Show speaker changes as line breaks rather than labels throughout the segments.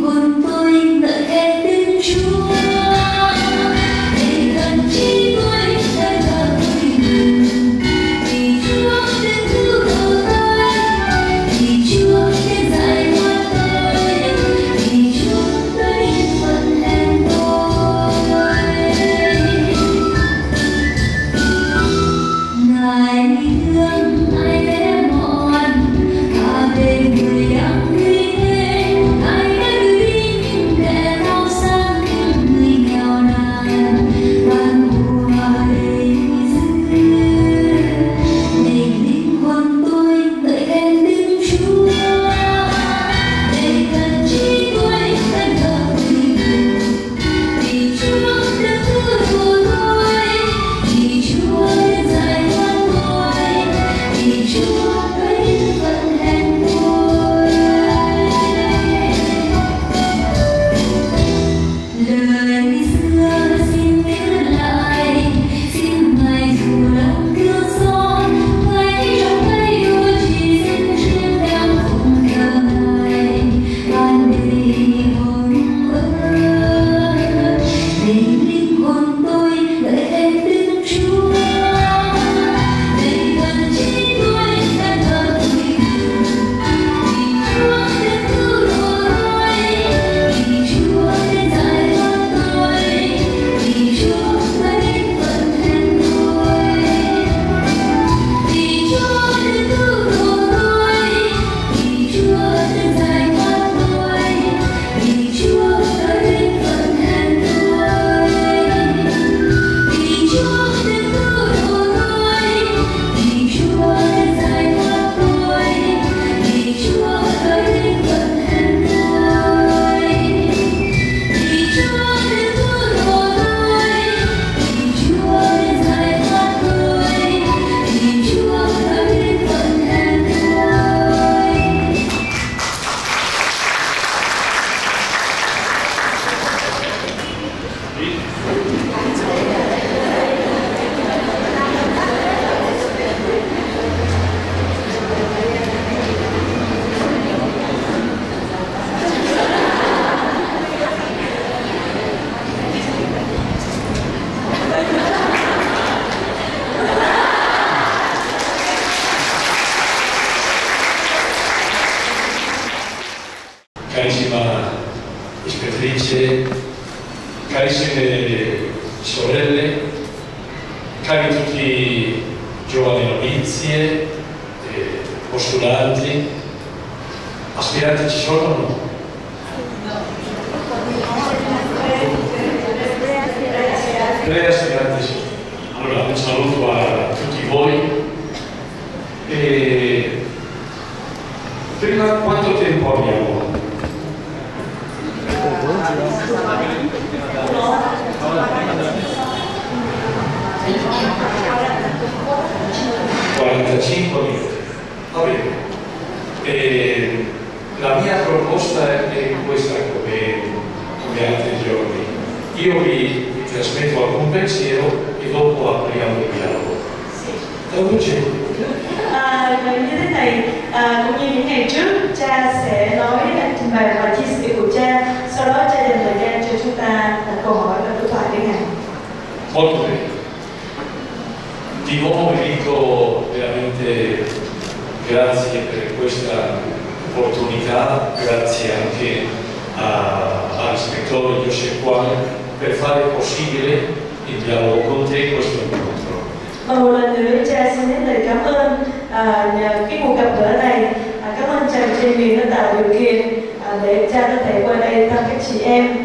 hồn tôi ngợi khen tiếng Chúa. Để gần chi tôi đã thở vui mừng, vì Chúa đến cứu độ tôi, vì Chúa đến giải thoát tôi, vì Chúa đến vận lên tôi. Ngài thương ai bé mọn, cả về người đang nguy thế. Ngài đã đưa đi những kẻ đau sang người nghèo nàn, ban mùa đầy dư. Để linh hồn tôi ngợi khen tiếng Chúa. Để cần chi tôi vẫn thở vui mừng, vì Chúa đã cứu độ tôi, vì Chúa đã giải thoát tôi, vì Chúa đã vận lên tôi. Lời xưa xin nhớ lại, xin Ngài dù lòng cơn gió, Ngài trong tay đôi chỉ dẫn trên đang phụng thờ Ngài, ban đầy hồn ơi. Để linh hồn tôi ngợi khen tiếng Chúa. Để gần chi tôi đã thở vui mừng, vì Chúa đã cứu độ tôi, vì Chúa đã giải thoát tôi, vì Chúa đã đến vận lên tôi. Vì Chúa đã cứu độ tôi, vì Chúa đã giải thoát tôi, vì Chúa đã đến vận lên tôi. Vì Chúa đã cứu độ tôi, vì Chúa đã giải thoát tôi, vì Chúa đã đến vận lên tôi. Vì Chúa đã cứu độ tôi, vì Chúa đã giải thoát tôi, vì Chúa đã đến vận lên tôi.
Carissima ispettrice, carissime sorelle, cari tutti giovani novizie, postulanti, aspiranti ci sono o no? Tre aspiranti sì. Allora un saluto a tutti voi. Prima quanto tempo abbiamo? 45 minuti. Va bene. La mia proposta è questa come altri giorni. Io vi trasmetto alcun pensiero e dopo apriamo il dialogo. Traduce.
Như thế này, cũng như những ngày trước, cha sẽ nói trình bày và chia sẻ của cha, sau đó cha dành thời gian cho chúng ta đặt câu hỏi và đối thoại với Ngài.
Molto bene. Di nuovo vi dico veramente grazie per questa opportunità, grazie anche all'ispettore Joseph Juan per fare possibile il dialogo con te questo incontro.
Và một lần nữa cha xin nhắc lời cảm ơn nhờ cái cuộc gặp gỡ này, cảm ơn cha trên vì đã tạo điều kiện để cha có thể qua đây thăm các chị em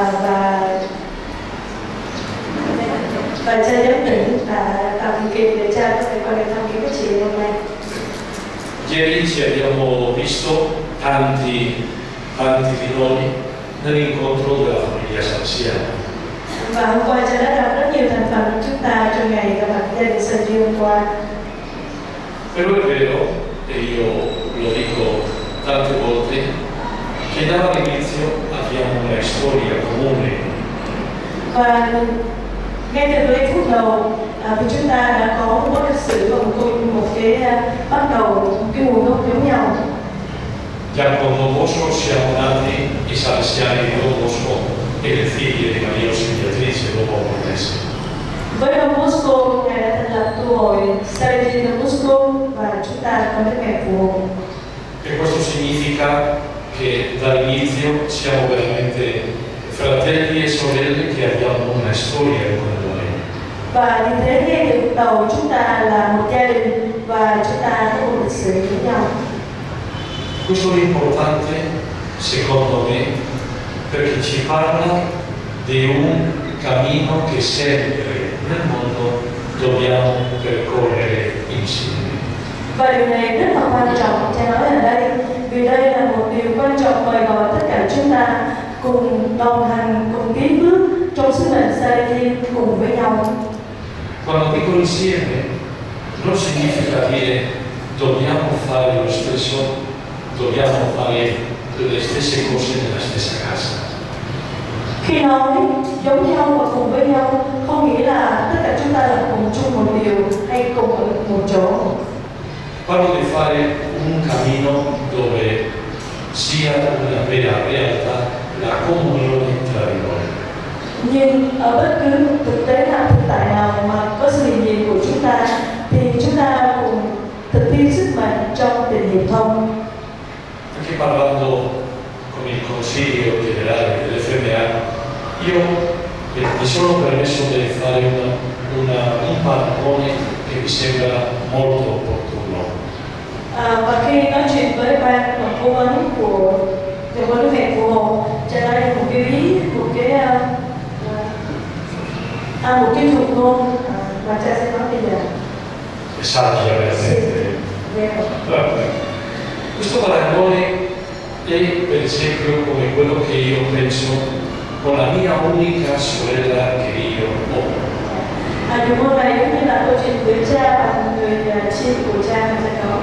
và cha giám tỉnh tạo điều kiện để cha có thể qua đây thăm các chị em hôm nay.
Ieri ci abbiamo visto tanti di noi nell'incontro della famiglia Salesiana.
Và hôm qua cha đã gặp rất nhiều thành phần của chúng ta trong ngày gặp mặt gia đình San Gio hôm qua.
Però è vero, e io lo dico tante volte, che dall'inizio abbiamo una storia comune.
Và ngay từ cái phút đầu thì chúng ta đã có một lịch sử và một cái bắt đầu, một cái nguồn gốc giống nhau.
Già con Don Bosco siamo nati i salesiani di Don Bosco e le figlie di Maria Auxiliatrice dopo Borghese.
Với Don Bosco, Ngài đã thành lập tu hội Salesian Don Bosco và chúng ta có Đức Mẹ Phù Hộ.
E questo significa che dall'inizio siamo veramente fratelli e sorelle che abbiamo una storia con noi.
Và như thế ngay từ đầu chúng ta là một gia đình và chúng ta có một lịch sử với nhau.
Questo è importante, secondo me, perché ci parla di un cammino che sempre nel mondo dobbiamo percorrere insieme.
Và điều này rất là quan trọng, cha nói ở đây, vì đây là một điều quan trọng mời gọi tất cả chúng ta cùng đồng hành, cùng tiến bước trong sứ mệnh Salesian cùng với nhau.
Quando dico insieme non significa dire dobbiamo fare lo stesso, dobbiamo fare le stesse cose nella stessa casa.
Khi nói giống nhau và cùng với nhau, không nghĩa là tất cả chúng ta làm cùng chung một điều hay cùng ở một chỗ.
Parlo di fare un cammino dove sia una vera realtà la comunione tra di noi.
Nhưng ở bất cứ một thực tế nào, thực tại nào mà có sự hiện diện của chúng ta thì chúng ta cùng thực thi sức mạnh trong tình hiệp thông.
Anche parlando con il Consiglio Generale dell'FMA, io mi sono permesso di fare un paragone che mi sembra molto opportuno.
Và khi nói chuyện với ban cố vấn của Giáo huấn Đức Mẹ Phù Hộ, cho đây một cái thuật ngôn và cha sẽ nói bây giờ.
Saggia veramente.
Vero.
Questo paragone è per esempio come quello che io penso con la mia unica sorella che io ho.
Điều môn này giống như là câu chuyện với cha và người chị của cha mà cha có.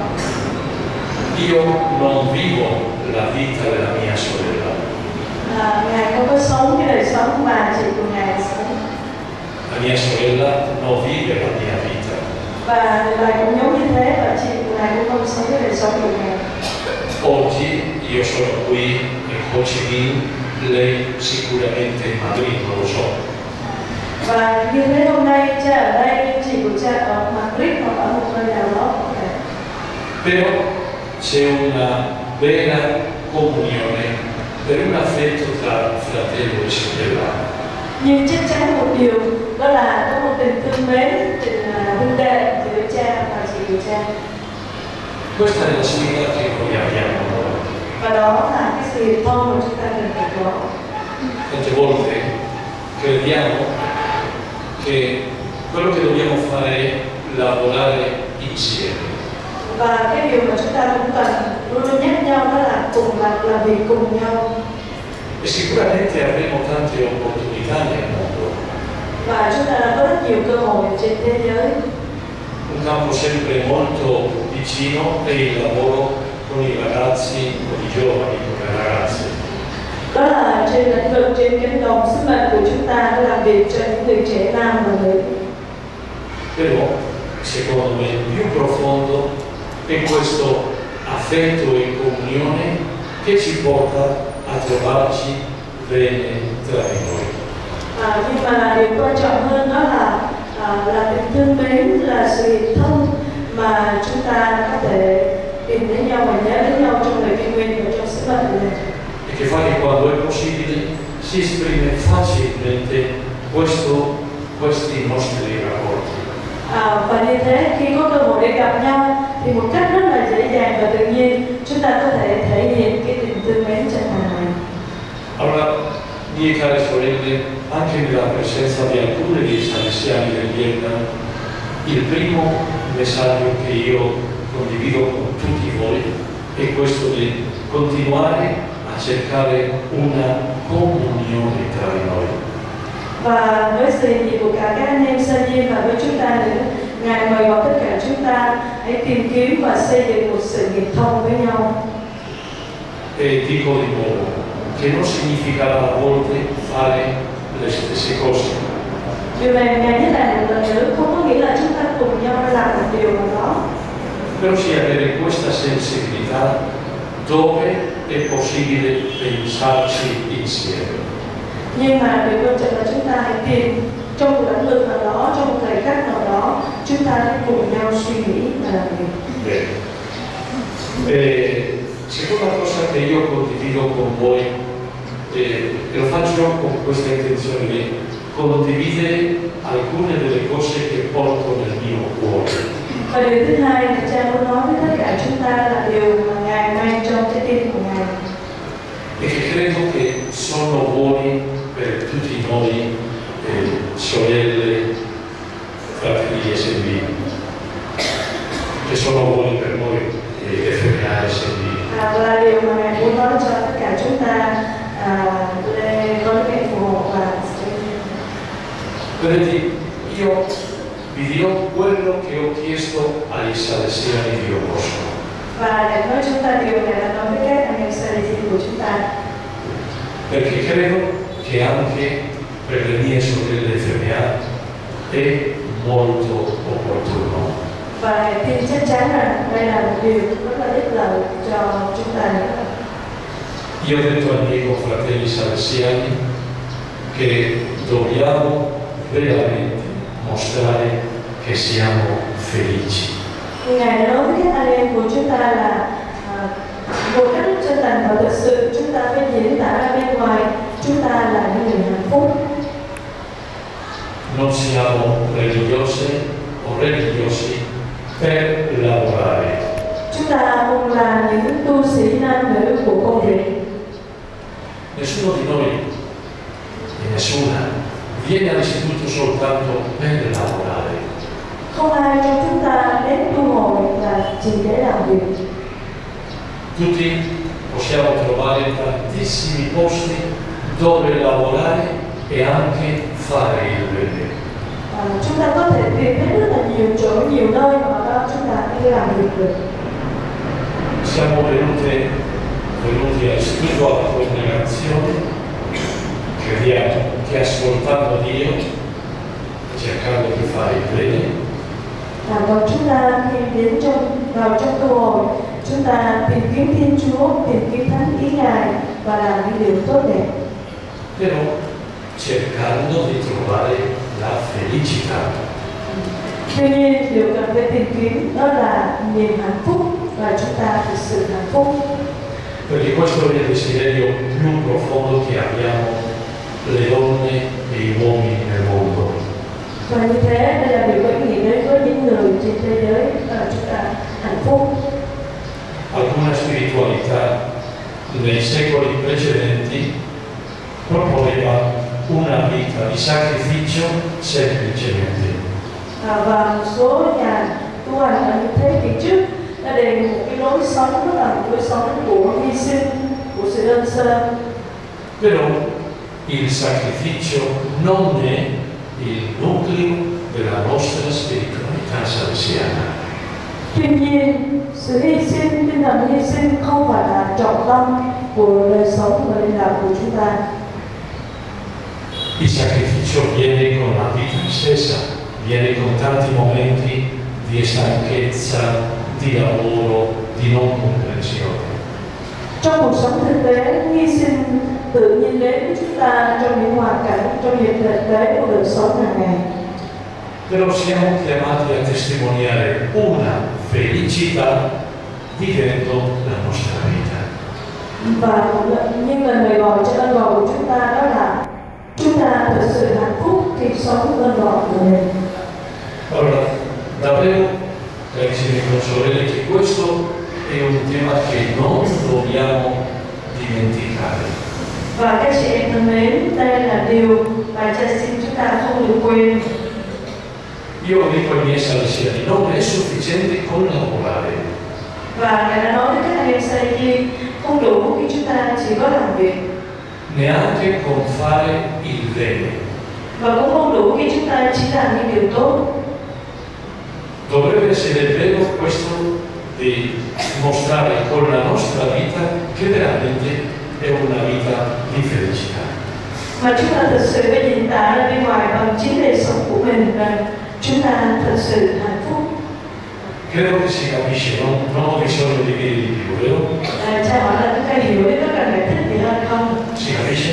Io non vivo la vita della mia sorella.
Ngài không có sống cái đời sống mà chị của Ngài sống.
La mia sorella non vive la mia vita.
Và lại cũng giống như thế, và chị của Ngài cũng không sống cái đời sống của Ngài.
Oggi io sono qui in Ho Chi Minh, lei sicuramente in Madrid, non lo so.
Và như thế hôm nay cha ở đây, nhưng chị của cha ở Madrid hoặc ở một nơi nào đó có thể.
Però c'è una vera comunione per un affetto tra fratello e sorella.
Nhưng chắc chắn một điều đó là có một tình thương mến, tình huynh đệ giữa cha và chị của cha.
Questa è la sfida che noi abbiamo.
Và đó là cái sự hiệp thông mà chúng ta cần phải có.
Tante volte crediamo che quello che dobbiamo fare è lavorare insieme.
Và cái điều mà chúng ta cũng cần luôn luôn nhắc nhau đó là cùng làm việc cùng nhau.
E sicuramente avremo tante opportunità nel mondo.
Và chúng ta đã có rất nhiều cơ hội trên thế giới.
Un campo sempre molto vicino è il lavoro con i ragazzi, con i giovani, con le ragazze.
Đó là trên lĩnh vực, trên cánh đồng sứ mệnh của chúng ta đã làm việc cho những người trẻ nam và nữ.
Però, secondo me, più profondo è questo affetto e comunione che ci porta a trovarci bene tra di noi.
Nhưng mà điều quan trọng hơn đó là tình thương mến, là sự hiệp thông mà chúng ta có thể tìm đến nhau và nhớ đến nhau trong lời kinh nguyện và trong sứ mệnh này.
E che fa che quando è possibile si esprime facilmente questi nostri rapporti.
Và như thế khi có cơ hội để gặp nhau thì một cách rất là dễ dàng và tự nhiên chúng ta có thể thể hiện cái tình thương mến chân thành này.
Allora, mie care sorelle, anche nella presenza di alcuni dei salesiani del Vietnam, il primo messaggio che io condivido con tutti voi è questo di continuare a cercare una comunione tra di noi.
Và với sự hiện diện của cả các anh em Salesian và với chúng ta nữa, Ngài mời gọi tất cả chúng ta hãy tìm kiếm và xây dựng một sự hiệp thông với nhau.
E dico di nuovo che non significa a volte fare le stesse cose.
Điều này Ngài nhắc lại một lần nữa, không có nghĩa là chúng ta cùng nhau làm một điều nào đó.
Però sì avere questa sensibilità dove è possibile pensarci insieme.
Nhưng mà điều quan trọng là chúng ta hãy tìm trong một lĩnh vực nào đó, trong một thời khắc nào đó, chúng ta hãy cùng nhau suy nghĩ và làm việc.
Seconda cosa che io condivido con voi, e lo faccio con questa intenzione di condividere alcune delle cose che porto nel mio cuore.
Và điều thứ hai là cha muốn nói với tất cả chúng ta là điều mà Ngài mang trong trái tim của Ngài.
E che credo che sono buoni per tutti noi, sorelle, fratelli e sorelle, che sono buoni per noi FMA SND.
Và là điều mà Ngài muốn nói cho tất cả chúng ta để có cái phù hộ và
Vedete, io vi dirò quello che ho chiesto ai salesiani di Bosco.
và để nói chúng ta điều này là nói với các anh em Salesian của chúng ta.
Perché credo che anche per le mie sorelle FMA è molto opportuno.
Và tin chắc chắn rằng đây là một điều rất là ích lợi cho chúng ta nữa.
Io ho detto ai miei confratelli salesiani che dobbiamo veramente mostrare che siamo felici.
Ngài đã nói với các anh em của chúng ta là một cách chân thành và thực sự chúng ta phải diễn tả ra bên ngoài chúng ta là những người hạnh phúc.
Non siamo religiose o religiosi per lavorare.
Chúng ta không là những tu sĩ nam nữ của công việc.
Nessuno di noi, e nessuna, viene all'istituto soltanto per lavorare.
Không ai trong chúng ta đến tu hội là chỉ để làm việc.
Tutti possiamo trovare tantissimi posti dove lavorare e anche fare il bene.
Chúng ta có thể tìm thấy rất là nhiều chỗ, nhiều nơi mà đó chúng ta đi làm việc được.
Siamo venuti all'istituto alla congregazione, crediamo che ascoltando Dio, cercando di fare il bene,
Và chúng ta khi đến vào trong tu hội, chúng ta tìm kiếm Thiên Chúa, tìm kiếm thánh ý Ngài và làm những điều tốt đẹp.
però cercando di trovare la felicità.
Tuy nhiên, điều cần phải tìm kiếm đó là niềm hạnh phúc và chúng ta thực sự hạnh phúc.
Perché questo è il desiderio più profondo che abbiamo le donne e gli uomini nel mondo.
Và như thế, đây là điều có ý nghĩa đối với những người trên thế giới chúng ta hạnh phúc.
Alcuna spiritualità nei secoli precedenti proponeva una vita di sacrificio semplicemente.
Và một số nhà tu hành ở những thế kỷ trước đã đề một cái lối sống đó là một lối sống của hy sinh, của sự đơn sơ.
Però il sacrificio non è il nucleo della nostra spiritualità salesiana.
Tuy nhiên, sự hy sinh, tinh thần hy sinh không phải là trọng tâm của đời sống và linh đạo của chúng ta.
Il sacrificio viene con la vita stessa, viene con tanti momenti di stanchezza, di lavoro, di non comprensione.
Trong cuộc sống thực tế, hy sinh tự nhiên đến với chúng ta trong những hoàn cảnh, trong những thực tế của đời sống hàng ngày.
Però siamo chiamati a testimoniare una felicità vivendo la nostra vita.
Và nhưng lần mời gọi cho ơn gọi của chúng ta đó là chúng ta thực sự hạnh phúc khi sống ơn gọi của mình.
Allora, davvero, carissimi consorelle, che questo è un tema che non dobbiamo dimenticare.
Và các chị em thân mến, đây là điều mà cha xin chúng ta không được quên.
Io dico ai miei salesiani, non è sufficiente con lavorare.
Và Ngài đã nói với các anh em Salesian không đủ khi chúng ta chỉ có làm việc.
Neanche con fare il bene.
Và cũng không đủ khi chúng ta chỉ làm những điều tốt.
Dovrebbe essere vero questo di mostrare con la nostra vita che veramente è una vita di felicità.
Mà chúng ta thật sự phải diễn tả ra bên ngoài bằng chính đời sống của mình rằng chúng ta thật sự hạnh phúc.
Credo che si capisce, non ho bisogno di dire di più, vero?
Cha hỏi là chúng ta hiểu biết có cần giải thích gì hơn không?
Si capisce?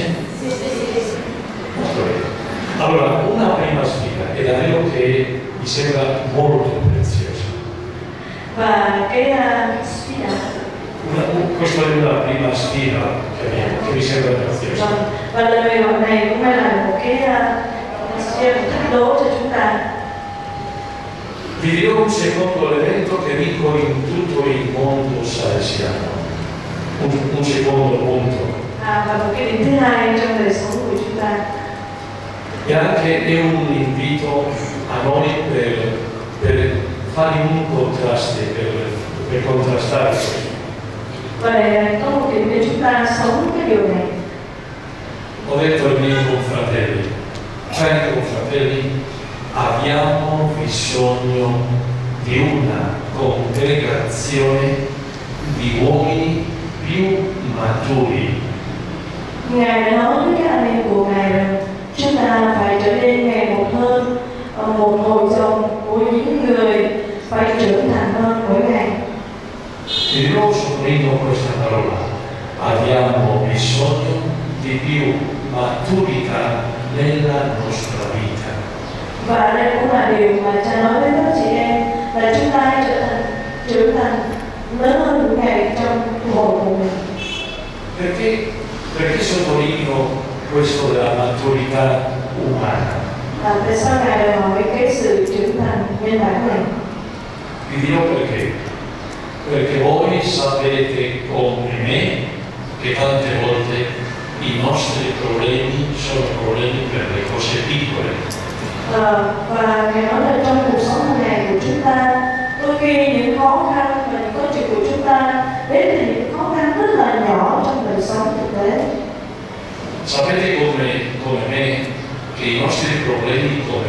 Molto bene. Allora, una prima sfida è davvero che mi sembra molto preziosa.
Và cái sfida.
Questa è una prima sfida che mi sembra preziosa.
Và lời mời gọi này cũng là một cái thách đố cho chúng ta.
Vi dirò un secondo elemento che dico in tutto il mondo salesiano. Un secondo punto.
Và một cái điểm thứ hai trong đời sống của chúng ta.
E anche è un invito a noi per fare un contraste, per contrastare questo.
Và để có một điểm để chúng ta sống cái điều này.
Ho detto ai miei confratelli, cari confratelli, abbiamo bisogno di una congregazione di uomini più maturi.
Ngài đã nói với các anh em của Ngài rằng chúng ta phải trở nên ngày một hơn, một hội dòng của những người phải trưởng thành hơn mỗi ngày.
E di nuovo sottolineo questa parola, abbiamo bisogno di più maturità nella nostra vita.
Và đây cũng là điều mà cha nói với các chị em là chúng ta trưởng thành lớn hơn mỗi ngày trong hội của mình.
Perché sottolineo questo della maturità umana?
Tại sao Ngài đòi hỏi cái sự trưởng thành nhân bản này?
Vi dirò perché. Perché voi sapete come me che tante volte i nostri problemi sono problemi per le cose piccole.
Và Ngài nói là trong cuộc sống hàng ngày của chúng ta, đôi khi những khó khăn và những câu chuyện của chúng ta đến từ những khó khăn rất là nhỏ trong đời sống thực tế.
Sapete come me che i nostri problemi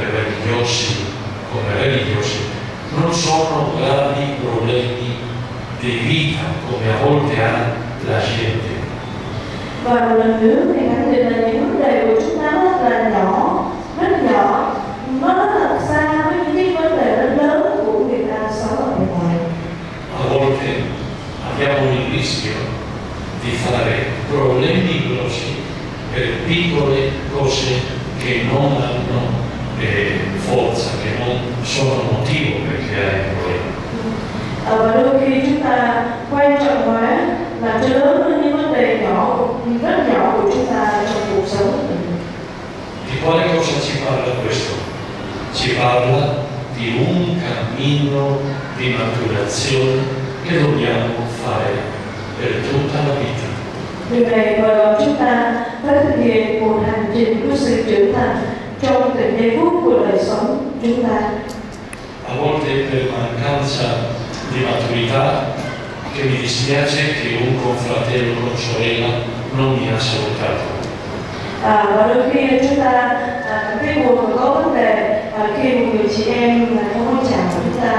come religiosi non sono gravi problemi di vita come a volte ha la gente.
Và một lần nữa thì khẳng định là những vấn đề của chúng ta rất là nhỏ, nó rất là xa với những cái vấn đề rất lớn của người ta sống ở bên ngoài.
A volte abbiamo il rischio di fare problemi grossi per piccole cose che non hanno forza, che non sono motivo per creare problemi.
Và đôi khi chúng ta quan trọng quá làm cho lớn hơn những vấn đề nhỏ, rất nhỏ của chúng ta trong cuộc sống của mình.
Di quale cosa ci parla questo? Ci parla di un cammino di maturazione che dobbiamo fare per tutta la vita.
Điều này mời gọi chúng ta phải thực hiện một hành trình của sự trưởng thành trong từng giây phút của đời sống chúng ta.
A volte per mancanza di maturità che mi dispiace che un confratello o sorella non mi ha salutato.
Và đôi khi chúng ta cảm thấy buồn và có vấn đề khi một người chị em không có chào chúng ta.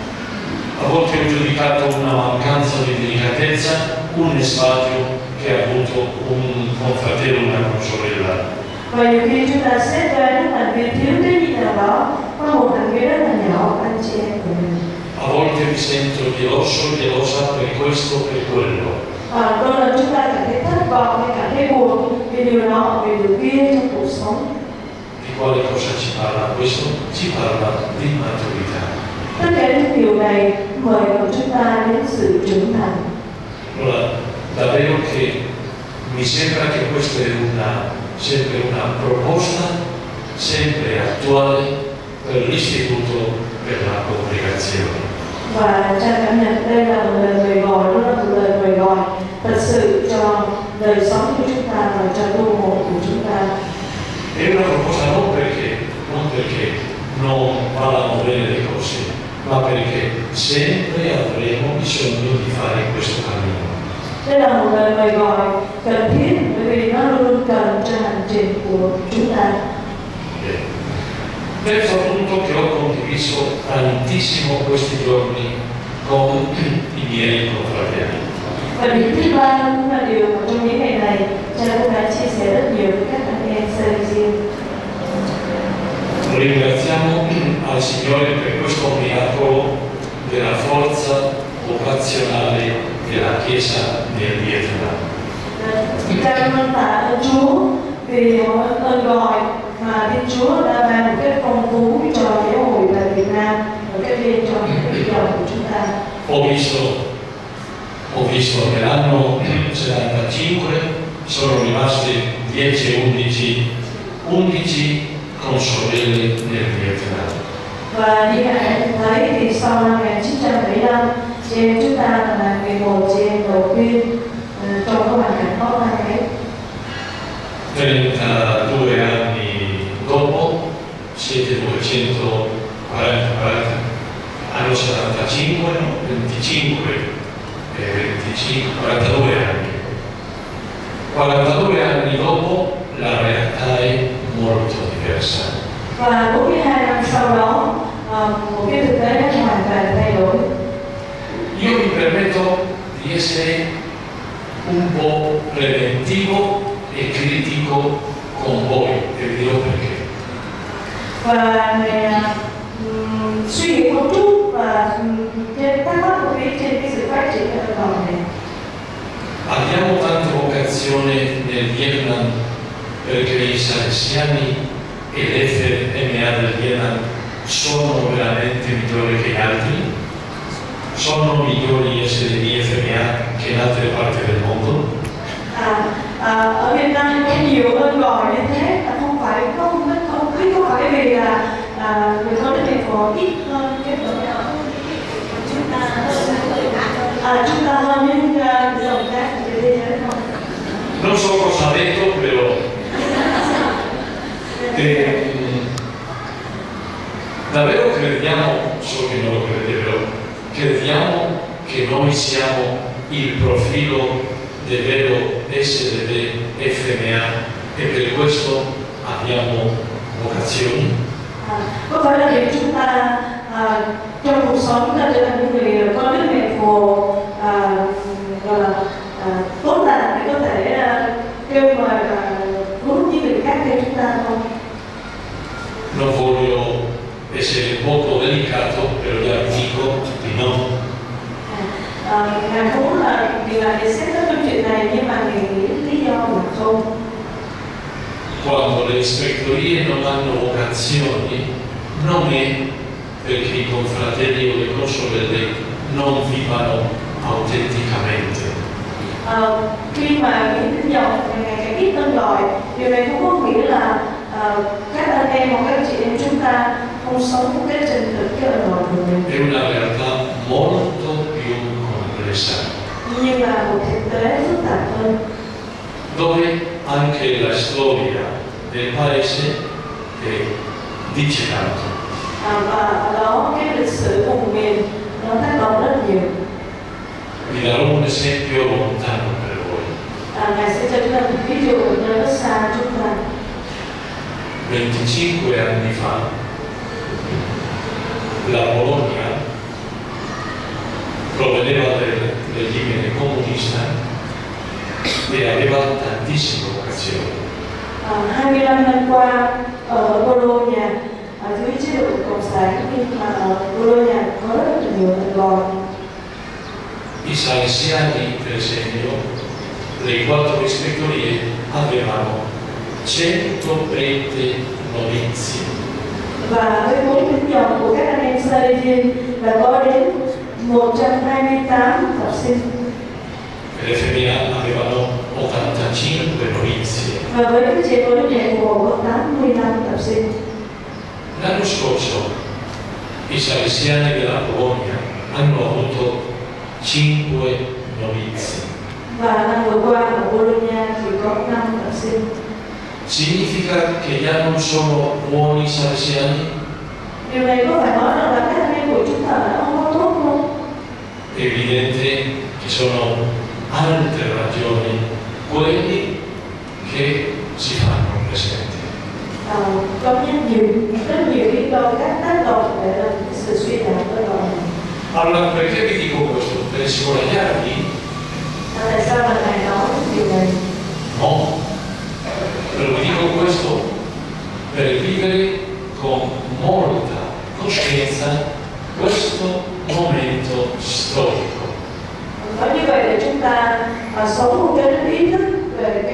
A volte ho giudicato una mancanza di delicatezza un esempio che ha avuto un confratello o una sorella.
Và nhiều khi chúng ta xét ra những hành vi thiếu cái gì nào đó qua một hành vi rất là nhỏ anh chị em của mình.
A volte mi sento gelosa per questo, per quello.
Đôi lần chúng ta cảm thấy thất vọng hay cảm thấy buồn vì điều nọ, vì điều kia trong cuộc sống.
Di quale cosa ci parla questo? Ci parla di maturità.
Tất cả những điều này mời gọi chúng ta đến sự trưởng thành.
Allora, davvero che mi sembra che questa è sempre una proposta sempre attuale per l'istituto per la congregazione.
Và cha cảm nhận đây là một lời mời gọi, đó là một lời mời gọi thật sự cho đời sống của chúng ta và cho tu hộ của chúng ta.
È una proposta non perché non vadano bene le cose, ma perché sempre avremo bisogno di fare questo cammino.
Đây là một lời mời gọi cần thiết bởi vì nó luôn cần cho hành trình của chúng ta.
Terzo punto che ho condiviso tantissimo questi giorni con i miei confratelli.
Và điểm thứ ba cũng là điều mà trong những ngày này cha cũng đã chia sẻ rất nhiều với các anh em Salesian.
Ringraziamo al Signore per questo miracolo della Chiesa nel Vietnam.
Chúng ta cảm ơn tạ ơn Chúa vì ơn gọi mà Thiên Chúa đã ban một cách phong phú cho giáo hội tại Việt Nam và cái duyên cho cái dòng của chúng ta.
Ho visto nell'anno 75 sono rimaste 10-11 consorelle nel Vietnam.
Và như các bạn thấy thì sau năm 1975, chị em chúng ta là 11 chị em đầu tiên trong cái hoàn cảnh khó khăn ấy.
32 anni dopo siete 240, anno 75, 25 e 25, 42 anni. 42 anni dopo la realtà è molto diversa.
Và 42 năm sau đó, một cái thực tế nó hoàn toàn thay đổi.
Io mi permetto di essere un po' preventivo e critico con voi, e vi dirò perché.
Và này suy nghĩ một chút và trên thắc mắc một tí trên cái sự phát triển của cộng đồng này.
Abbiamo tante vocazioni nel Vietnam perché i salesiani e l'FMA del Vietnam sono veramente migliori che gli altri? Sono migliori esseri di FMA che in altre parti del mondo?
Ở Việt Nam có nhiều ơn gọi như thế, không phải không phải vì là người con đức Thầy Phổ ít hơn cái chúng ta hơn những dòng khác trên thế giới không?
Non so cosa ha detto, però davvero crediamo, so che non lo credete, però crediamo che noi siamo il profilo del vero essere FMA e per questo abbiamo vocazioni?
Có phải là việc chúng ta trong cuộc sống chúng ta trở thành những người có đức Mẹ Phù gọi là tốt lành để có thể kêu mời và cứu những người khác theo chúng ta không?
Non voglio essere poco delicato, però vi dico di no.
Ngài muốn là vì là để xét tất trong chuyện này nhưng mà Ngài nghĩ lý do là không.
Quando le ispettorie non hanno vocazioni, non è perché i confratelli o le consorelle non vivano autenticamente.
Khi mà những tín dòng ngày càng ít ơn gọi, điều này không có nghĩa là các anh em hoặc các chị em chúng ta không sống một cách chân thực cái ơn gọi của mình.
È una realtà molto più complessa.
Nhưng là một thực tế phức tạp hơn.
Dove anche la storia del paese dice tanto.
Và ở đó cái lịch sử vùng miền nó tác động rất nhiều.
Vi darò un esempio lontano per voi.
Ngài sẽ cho chúng ta một ví dụ ở nơi rất xa chúng ta.
25 anni fa la Polonia proveneva del regime comunista e aveva tantissime vocazioni.
25 năm qua ở Polonia dưới chế độ cộng sản nhưng mà ở Polonia có rất là nhiều ơn gọi.
I salesiani, per esempio, le 4 ispettorie avevano 120 novizi.
Và với 4 tín dòng của các anh em Salesian là có đến 128 học sinh.
L'FMA avevano 85 novizi.
Và với các chị có Mẹ Phù có 85 học sinh.
L'anno scorso i salesiani della Polonia hanno avuto 5 novizi.
Và năm vừa qua ở Polonia chỉ có 5 học sinh.
Significa che già non sono buoni salesiani?
Điều này có phải nói rằng là các anh em của chúng ta đã không có tốt không?
È evidente che sono altre ragioni quelli che si fanno presenti.
Có rất nhiều lý do các tác động để làm sự suy giảm của lòng.
Allora, perché vi dico questo? Per scoraggiarvi?
Tại sao mà Ngài nói điều này?
No. Però vi dico questo per vivere con molta coscienza questo momento storico.
Nói như vậy để chúng ta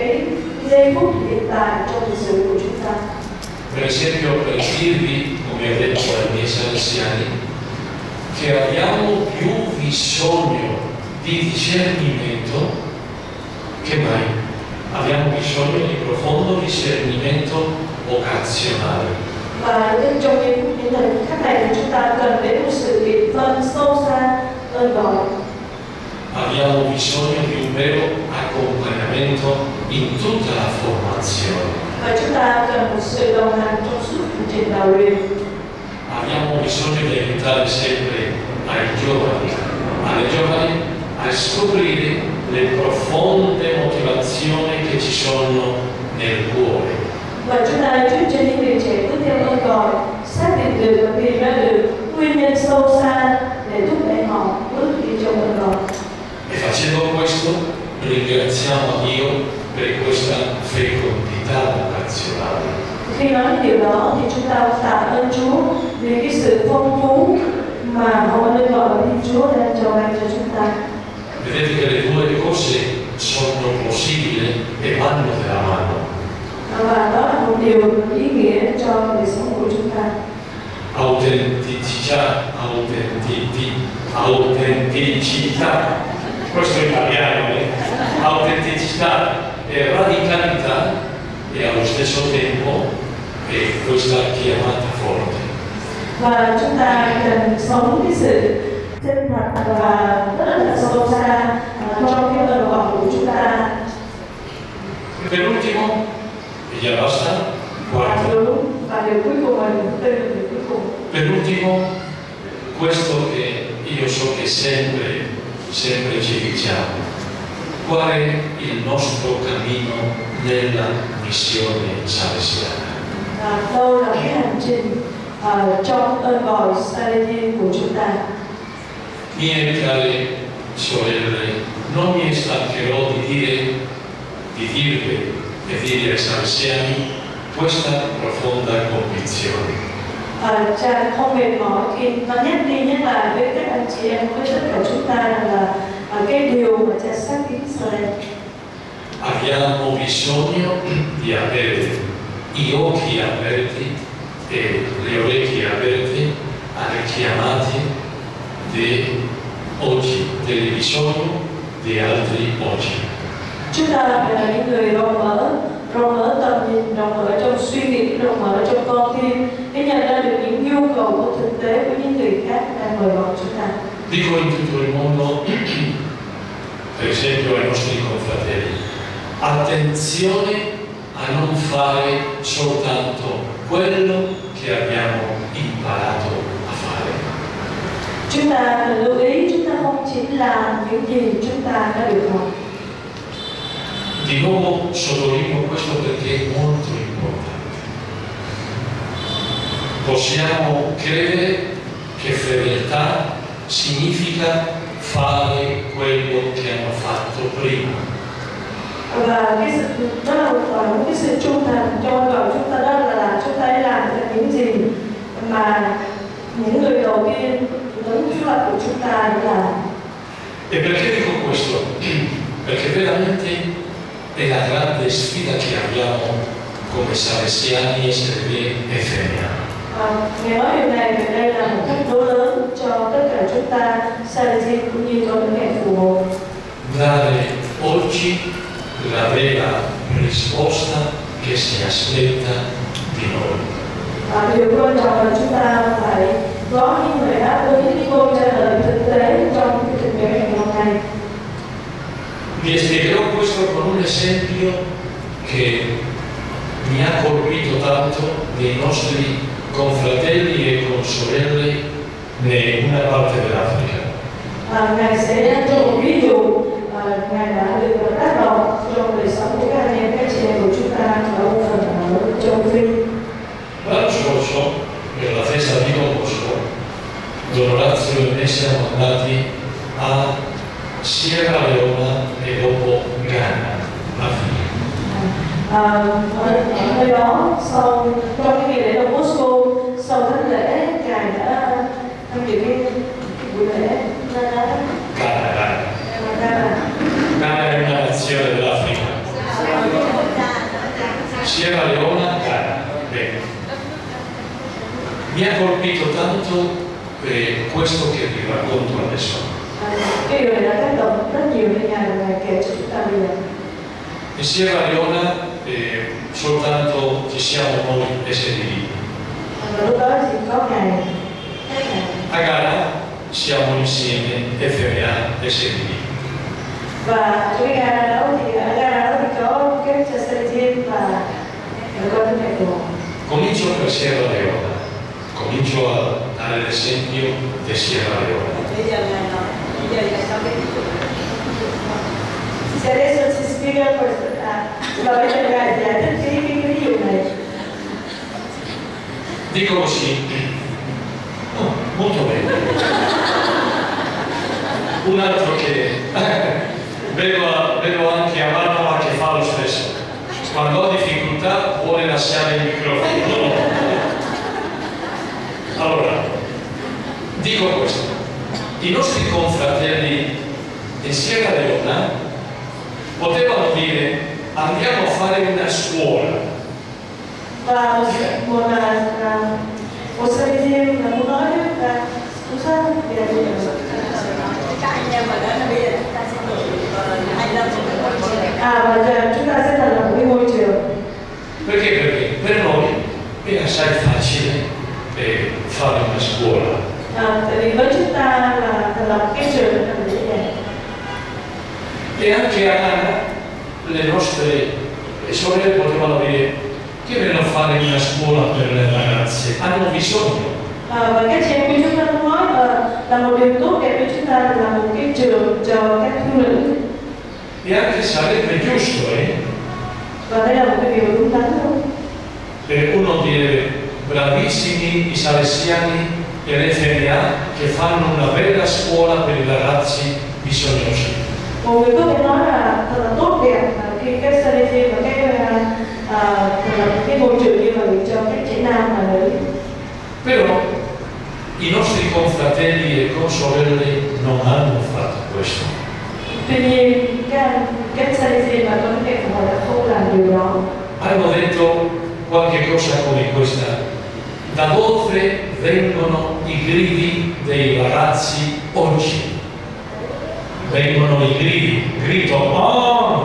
cái giây phút hiện tại trong lịch sử của chúng ta.
Per esempio, per dirvi, come ho detto ai miei salesiani, che abbiamo più bisogno di discernimento che mai. Abbiamo bisogno di profondo discernimento vocazionale.
Và trong những thời khắc này thì chúng ta cần đến một sự biệt phân sâu xa ơn gọi.
Abbiamo bisogno di un vero accompagnamento in tutta la formazione.
Và chúng ta cần một sự đồng hành trong suốt hành trình đào luyện.
Abbiamo bisogno di aiutare sempre ai giovani, alle giovani a scoprire le profonde motivazioni che ci sono nel cuore.
Và chúng ta giúp cho những người trẻ bước theo ơn gọi, xác định được và tìm ra được nguyên nhân sâu xa để thúc đẩy họ bước đi trong ơn gọi.
E facendo questo ringraziamo a Dio per questa fecondità vocazionale.
Khi nói điều đó thì chúng ta tạ ơn Chúa vì cái sự phong phú mà Hội ơn gọi của Thiên Chúa đã cho ban cho chúng ta.
Vedete che le due cose sono possibili e vanno della mano.
Và đó là một điều ý nghĩa cho đời sống của chúng ta.
Autenticità, questo è italiano, autenticità e radicalità e allo stesso tempo questa chiamata forte.
Và chúng ta cần sống cái sự chân thật và rất là sâu xa trong cái ơn gọi của chúng ta.
Per ultimo, e già basta, quarto.
Và điều cuối cùng là điều cuối cùng.
Per ultimo, questo che io so che sempre ci diciamo, qual è il nostro cammino nella missione salesiana?
Đâu là cái hành trình trong ơn gọi Salesian của chúng ta?
Mie care sorelle, non mi stancherò di dirvi e dire ai salesiani questa profonda convinzione.
Cha không mệt mỏi khi nó nhắc đi nhắc lại với các anh chị em, với tất cả chúng ta là cái điều mà cha xác tín sau đây.
Abbiamo bisogno di avere gli occhi aperti e le orecchie aperte alle chiamate di oggi, del bisogno di altri oggi.
Chúng ta phải là những người rộng mở tầm nhìn, rộng mở trong suy nghĩ, rộng mở trong con tim, để nhận ra được những nhu cầu của thực tế của những người khác đang mời gọi chúng ta.
Dico in tutto il mondo, per esempio ai nostri confratelli, attenzione a non fare soltanto quello che abbiamo imparato a fare.
Chúng ta cần lưu ý, chúng ta không chỉ làm những gì chúng ta đã được học.
Di nuovo sottolineo questo perché è molto importante. Possiamo credere che fedeltà significa fare quello che hanno fatto prima.
Và cái sự đó là một cái sự trung thành trong gọi chúng ta, đó là chúng ta làm những gì mà những người đầu tiên lớn trước mặt của chúng ta đã làm.
E perché dico questo? Perché veramente è la grande sfida che abbiamo come salesiani e femmina.
Ngày nói điều này vì đây là một thách đố lớn cho tất cả chúng ta, Salesian cũng như cho những mẹ phù hộ.
Dare oggi la vera risposta che si aspetta di noi.
Điều quan trọng là chúng ta phải có những người đáp ứng những câu trả lời thực tế trong cái thực tế ngày hôm nay.
Vi spiegherò questo con un esempio che mi ha colpito tanto dei nostri confratelli e consorelle in una parte dell'Africa.
Ngài sẽ cho một ví dụ, Ngài đã được tác động trong đời sống của các anh em, các chị em của chúng ta ở một phần ở châu Phi.
L'anno scorso, per la festa di Don Bosco, Don Orazio e me siamo andati a Sierra Leone e dopo Ghana, Africa.
Ở nơi đó, trong cái ngày lễ Don Bosco, sau thánh lễ, Ngài đã tham dự cái buổi lễ
Ghana è una nazione dell'Africa. Sierra Leone, Ghana. Bene. Mi ha colpito tanto questo che vi racconto adesso.
Cái điều này đã tác động rất nhiều đến Ngài và Ngài kể cho chúng ta bây giờ.
In Sierra Leone soltanto ci siamo noi esseri vivi.
Và lúc đó chỉ có Ngài, các Ngài.
A Ghana siamo insieme FMA esseri vivi.
Và chỗ Ghana đó thì ở Ghana đó thì có các Chassarijin và con Đức Mẹ Tổ.
Comincio per Sierra Leone. Comincio a dare l'esempio di Sierra Leone.
Se adesso si spiega la vita Gaia, che io ne.
Dico così, no, molto bene. Un altro che vedo anche a Marco che fa lo stesso. Quando ho difficoltà vuole lasciare il microfono. Allora, dico questo. I nostri confratelli in Sierra Leone potevano dire andiamo a fare una scuola.
Và một Chassarijin là muốn nói là sao về điều này? Và giờ chúng ta sẽ thành lập một cái ngôi trường.
Perché? Perché per noi è assai facile fare una scuola.
Tại vì với chúng ta là thành lập cái trường là dễ dàng.
E anche a Ghana le nostre sorelle potevano dire che vogliono fare una scuola per le ragazze, hanno bisogno.
Và các chị em của chúng ta cũng nói là một điều tốt đẹp với chúng ta là một cái trường cho các phụ nữ.
E anche sarebbe giusto,
Và đây là một cái điều đúng đắn luôn.
Uno dire bravissimi i salesiani e le FMA che fanno una bella scuola per i ragazzi bisognosi.
Một người có thể nói là thật là tốt đẹp khi các Chassarijin và các thành lập cái ngôi trường như vậy cho các trẻ nam và nữ.
Però i nostri confratelli e consorelle non hanno fatto questo.
Tuy nhiên các Chassarijin và con trẻ của họ đã không làm điều đó.
Hanno detto qualche cosa come questa: da dove vengono i gridi dei ragazzi oggi? Vengono i gridi, grido oh!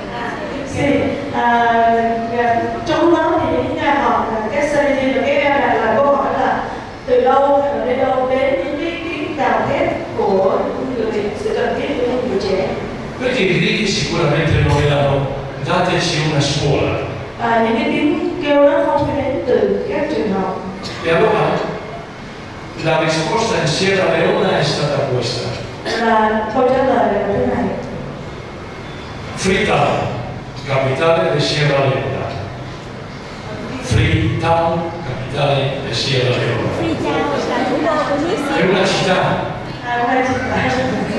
Trong đó thì những nhà học là các Chassarijin và các là câu hỏi là từ đâu đến những cái gào thét của người, sự cần thiết của những người trẻ.
Perché i gridi sicuramente non erano dateci una scuola.
Những cái tiếng kêu đó không phải đến từ các trường học.
E allora la risposta in Sierra Leone è stata questa.
Là câu trả lời là thế này.
Freetown, capitale di Sierra Leone. Freetown, capitale di Sierra Leone. È una città.
Una città.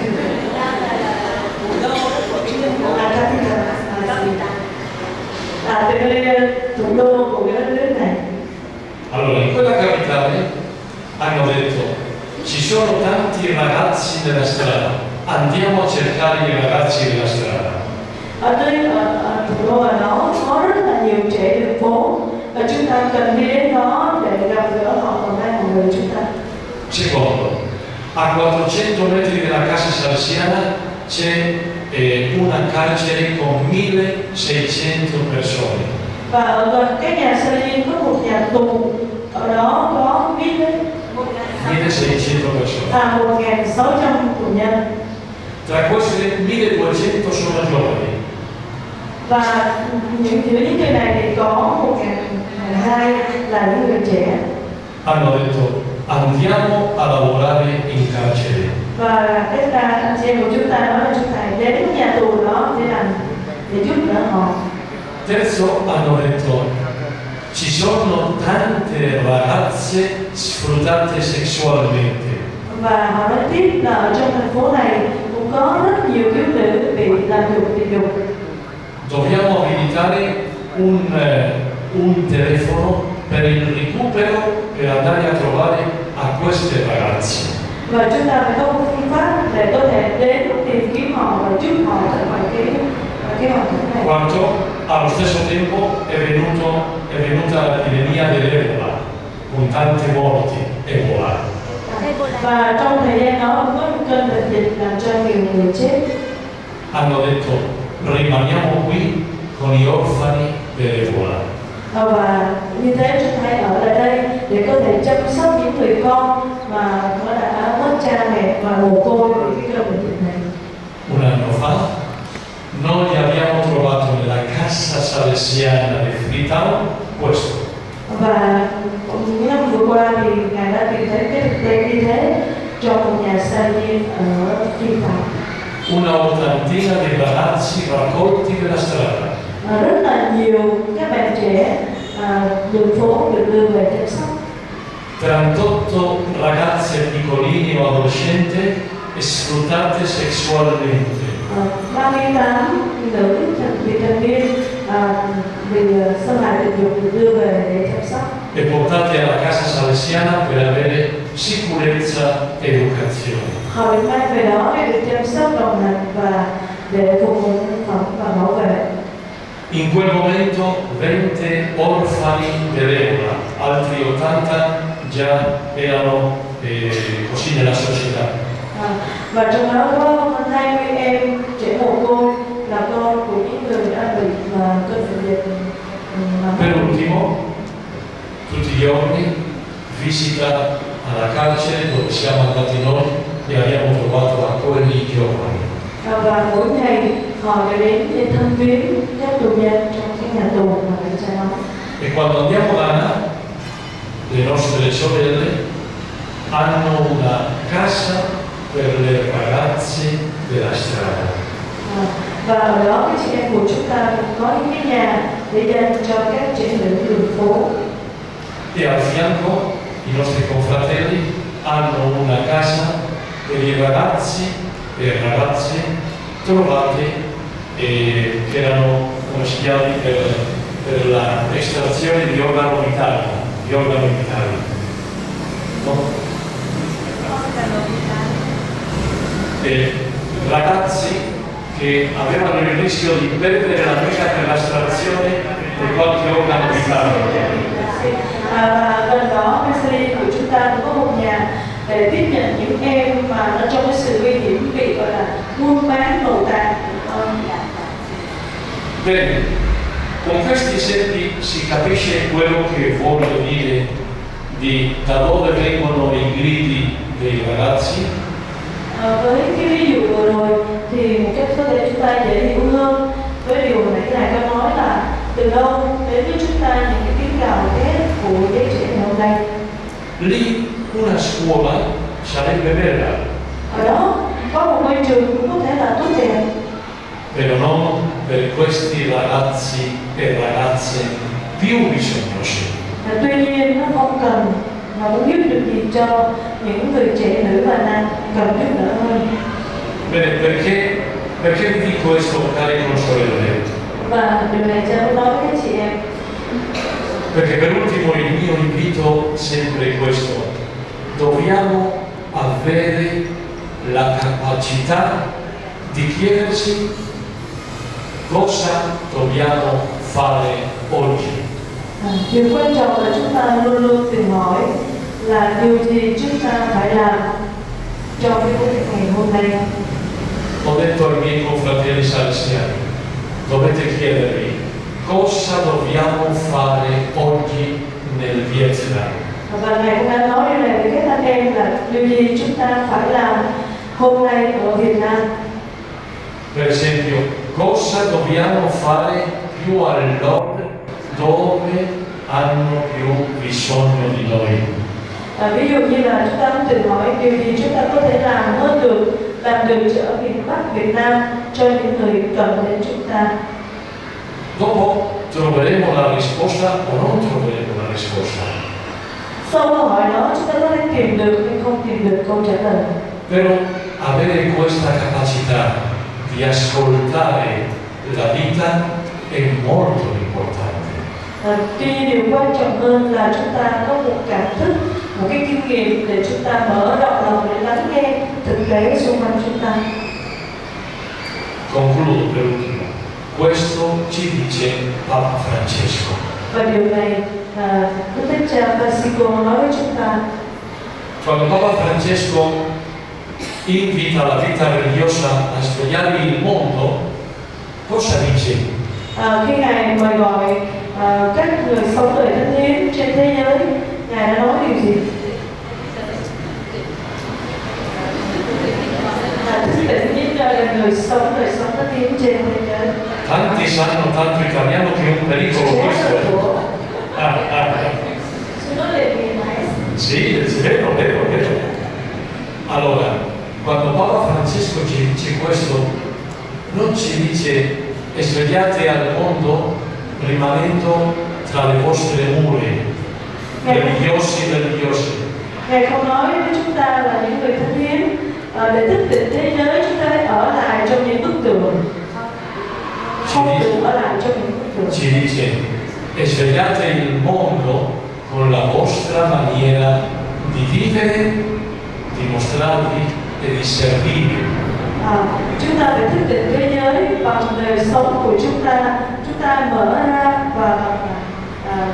Thủ đô của cái đất nước này.
Allora, in quella capitale hanno detto ci sono tanti ragazzi nella strada, andiamo a cercare i ragazzi della strada.
Ở thủ đô là nó có rất là nhiều trẻ đường phố và chúng ta cần đi đến đó để gặp gỡ họ và mai mọi người chúng ta.
Secondo, a 400 metri dalla casa salesiana c'è una carcere con 1600 persone.
Và ở gần các nhà Chassarijin có một nhà tù, ở đó có
1600 persone.
1.600 tù nhân.
Tra queste 1200 sono giovani.
Và những người này thì có 1.200 là những người trẻ.
Hanno detto andiamo a lavorare in carcere.
Và các anh chị em của chúng ta nói là chúng ta đến nhà tù đó để giúp đỡ họ.
Terzo, hanno detto ci sono tante ragazze sfruttate sessualmente.
Và họ nói tiếp là ở trong thành phố này cũng có rất nhiều thiếu nữ bị làm nhục tình dục.
Dobbiamo abilitare un telefono per il recupero per andare a trovare a queste ragazze.
Và chúng ta phải có một phương pháp để có thể đến tìm kiếm họ và giúp họ thoát khỏi cái cái hoàn cảnh này.
quanto allo stesso tempo è venuta l'epidemia dell'Ebola, con tanti morti Ebola.
Và trong thời gian đó có một cơn bệnh dịch làm cho nhiều người chết.
Hanno detto rimaniamo qui con gli orfani dell'Ebola.
Và như thế chúng ta hãy ở lại đây để có thể chăm sóc những người con mà nó đã mất cha mẹ và mồ côi vì cái cơn bệnh dịch này.
Un anno fa noi abbiamo trovato nella Cassa Salesiana di Freetown questo.
Và những năm vừa qua thì Ngài đã tìm thấy cái thực tế như thế trong một nhà sa diên ở Freetown.
Una ottantina di ragazzi raccolti per la strada.
Rất là nhiều các bạn trẻ đường phố được đưa về chăm sóc.
38 ragazze piccolini o adolescenti sfruttate sessualmente.
38 nữ vị thành niên bị xâm hại tình dục được đưa về để chăm sóc.
E portate alla Casa Salesiana per avere sicurezza e educazione.
Họ được mang về đó để được chăm sóc đồng hành và để phục vụ nhân phẩm và bảo vệ.
In quel momento 20 orfani dell'Ebola, altri 80 già erano così nella società.
Và trong đó có 20 em trẻ mồ côi là con của những người đã bị cơn bệnh dịch.
Per ultimo, tutti gli giorni visita alla carcere dove siamo andati noi e abbiamo trovato ancora i giovani.
Và mỗi ngày họ đã đến để thăm viếng các tù nhân trong cái nhà tù mà người cha nói.
E quando andiamo là, le nostre sorelle hanno una casa per le ragazze della strada.
Và ở đó các chị em của chúng ta cũng có những cái nhà để dành cho các trẻ nữ đường phố.
E al fianco i nostri confratelli hanno una casa per i ragazzi e ragazze trovati che erano come si chiama per la estrazione di organo vitale. No? E ragazzi che avevano il rischio di perdere la vita per l'astrazione di qualche organo vitale.
Và gần đó Mercedes của chúng ta cũng có một nhà để tiếp nhận những em mà nó trong cái sự nguy hiểm bị gọi là buôn bán nội tạng.
Bene, con questi esempi si capisce quello che voglio dire di da dove vengono i gridi dei ragazzi.
Với cái ví dụ vừa rồi thì một cách có thể chúng ta dễ hiểu hơn với điều nãy Ngài có nói là từ đâu đến với chúng ta những cái tiếng gào thét của giới trẻ hôm nay.
Lì una scuola sarebbe bella,
Ở đó có một môi trường cũng có thể là tốt đẹp.
però non per questi ragazzi e ragazze più bisognosi.
Tuy nhiên nó không cần mà muốn giúp được gì cho những người trẻ nữ và nam cần giúp đỡ hơn.
Bene, perché vi dico questo, cari consorelle?
Và điều này cho tôi nói với các chị em.
Perché per ultimo il mio invito sempre è questo: dobbiamo avere la capacità di chiedersi cosa dobbiamo fare oggi.
Điều quan trọng là chúng ta luôn luôn tự hỏi là điều gì chúng ta phải làm trong cái công việc ngày hôm nay.
Ho detto ai miei confratelli salesiani, dovete chiedervi cosa dobbiamo fare oggi nel Vietnam.
Và Ngài cũng đã nói điều này với các anh em là điều gì chúng ta phải làm hôm nay ở Việt Nam.
Per esempio, cosa dobbiamo fare più al nord dove hanno più bisogno di noi.
Ví dụ như là chúng ta tự hỏi điều gì chúng ta có thể làm được ở miền Bắc Việt Nam cho những người cần đến chúng ta.
Dopo troveremo la risposta o non troveremo la risposta.
Sau câu hỏi đó chúng ta có thể tìm được hay không tìm được câu trả lời.
Però avere questa capacità di ascoltare la vita è molto importante.
Tuy nhiên điều quan trọng hơn là chúng ta có một cảm thức, một cái kinh nghiệm để chúng ta mở rộng lòng để lắng nghe thực tế xung quanh chúng ta.
Concludo per ultimo. Questo ci dice Papa Francesco.
Và điều này Đức Thánh Cha Francisco nói với chúng ta.
Quando Papa Francesco invita la vita religiosa a studiare il mondo, cosa dice?
Khi Ngài mời gọi các người sống đời thánh hiến trên thế giới, Ngài đã nói điều gì? Thức tỉnh giúp cho người sống đời sống thánh hiến trên thế giới.
Tanti sanno tanto italiano che è un pericolo questo. Sì, è vero, vero, vero. Allora, quando Papa Francesco ci dice questo, non ci dice svegliate al mondo rimanendo tra le vostre mura, religiosi.
Ngài không nói với chúng ta là những người thánh hiến để thức tỉnh thế giới, chúng ta phải ở lại trong những bức tường. Không được ở lại trong những bức tường.
Ci dice svegliate il mondo con la vostra maniera di vivere, di mostrarvi e di servirvi.
Chúng ta phải thức tỉnh thế giới bằng đời sống của chúng ta mở ra và bằng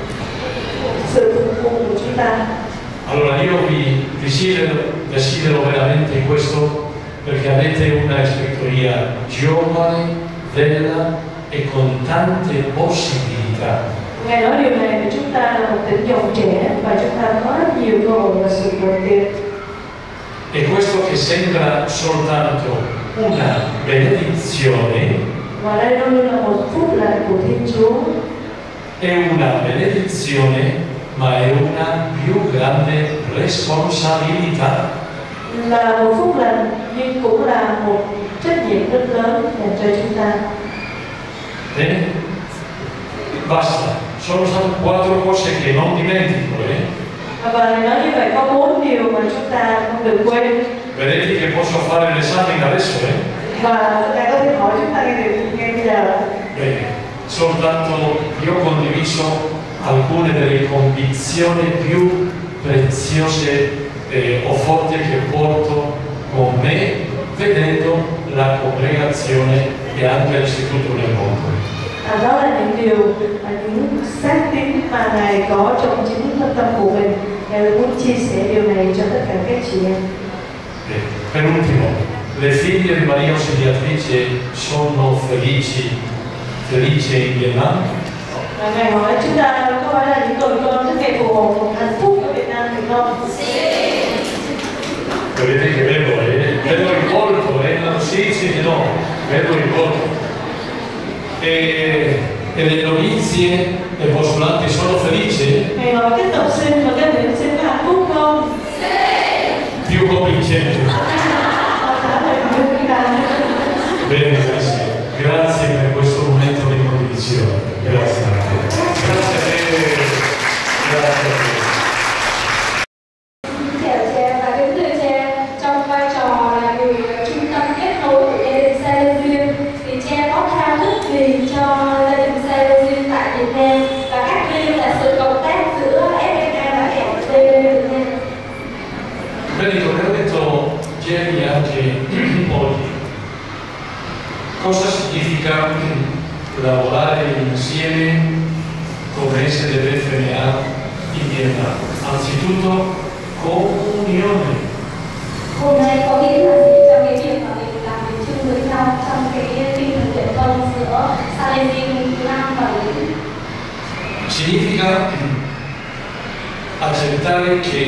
sự phục vụ của chúng ta.
Allora io vi desidero veramente questo perché avete una ispettoria giovane, bella e con tante possibilità.
Ngài nói điều này với chúng ta là một tỉnh dòng trẻ và chúng ta có rất nhiều cơ hội và sự nổi tiếng.
E questo che sembra soltanto una benedizione
Và đây luôn là một phúc lành của Thiên Chúa.
è una benedizione ma è una più grande responsabilità.
Là một phúc lành nhưng cũng là một trách nhiệm rất lớn dành cho chúng ta.
Bene? Basta, sono state 4 cose che non dimentico.
Và nói như vậy có 4 điều mà chúng ta không được quên.
Vedete che posso fare l'esame adesso,
Và Ngài có thể hỏi chúng ta ngay bây giờ.
Bene, soltanto io ho condiviso alcune delle convinzioni più preziose o forti che porto con me vedendo la congregazione e anche l'Istituto del Mondo.
Đó là những điều, những xác tín mà Ngài có trong chính tâm của mình. Ngài muốn chia sẻ điều này cho tất cả các chị em.
Per ultimo, le figlie di Maria Ausiliatrice sono felici in Vietnam?
Ngài hỏi chúng ta có phải là những người con thích ngày phù hộ hạnh phúc ở Việt Nam hay không?
Vedete che bello, vedo il volto, sì, no, vedo il volto. E le novizie e postulanti sono felici?
Ngài hỏi các tập sinh và các nữ sinh có hạnh phúc không?
Più convincente. Bene, grazie per questo momento di condivisione. Grazie a te. Grazie a te. Grazie a te.
Chào cha và kính thưa cha, trong vai trò là người trung tâm kết nối của gia đình Salesian thì cha có tha thức gì cho gia đình Salesian tại Việt Nam và các riêng là sự cộng tác giữa FFA và FFD Việt Nam.
Bene, come ho detto ieri anche oggi, cosa significa lavorare insieme come essere dell'FMA in Vietnam? Anzitutto comunione.
Hôm nay có nghĩa là gì trong cái việc mà mình làm việc chung với nhau trong cái tinh thần truyền thông giữa Salesian Việt Nam và Mỹ?
Significa accettare che